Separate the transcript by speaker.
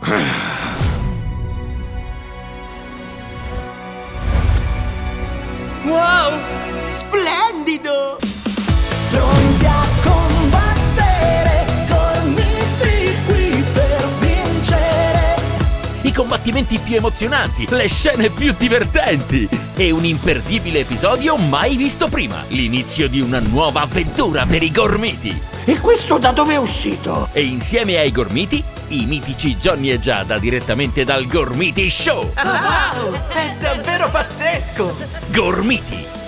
Speaker 1: Wow! Splendido!
Speaker 2: Pronti a combattere, Gormiti qui per vincere.
Speaker 3: I combattimenti più emozionanti, le scene più divertenti e un imperdibile episodio mai visto prima. L'inizio di una nuova avventura per i Gormiti.
Speaker 4: E questo da dove è uscito?
Speaker 3: E insieme ai Gormiti, i mitici Johnny e Giada direttamente dal Gormiti Show.
Speaker 1: Wow! È davvero pazzesco!
Speaker 3: Gormiti,